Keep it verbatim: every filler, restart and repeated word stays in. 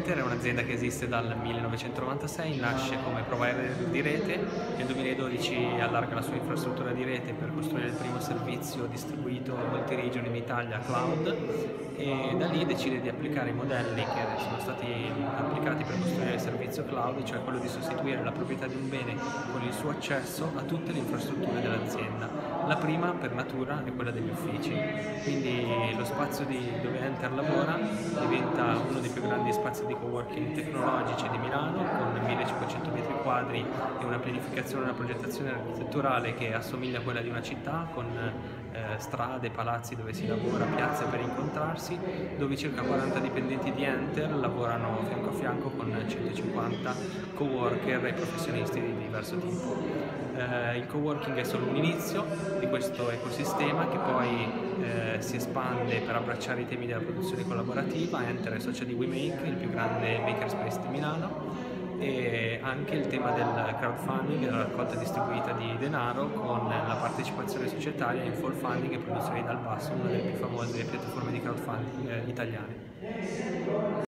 Enter è un'azienda che esiste dal millenovecentonovantasei, nasce come provider di rete, nel duemiladodici allarga la sua infrastruttura di rete per costruire il primo servizio distribuito multi-region in Italia cloud, e da lì decide di applicare i modelli che sono stati applicati per costruire il servizio cloud, cioè quello di sostituire la proprietà di un bene con il suo accesso a tutte le infrastrutture dell'azienda. La prima per natura è quella degli uffici, quindi lo spazio di, dove Enter lavora diventa uno dei più grandi spazi di coworking tecnologici di Milano, con millecinquecento metri quadri e una pianificazione e una progettazione architetturale che assomiglia a quella di una città, con eh, strade, palazzi dove si lavora, piazze per incontrarsi, dove circa quaranta dipendenti di Enter lavorano fianco a fianco con centocinquanta coworker e professionisti di diverso tipo. Eh, il coworking è solo un inizio di questo ecosistema che poi eh, si espande per abbracciare i temi della produzione collaborativa. Enter è socia di WeMake, il più grande makerspace di Milano, e anche il tema del crowdfunding e della raccolta distribuita di denaro con la partecipazione societaria in Fall Funding e Produzioni dal Basso, una delle più famose piattaforme di crowdfunding eh, italiane.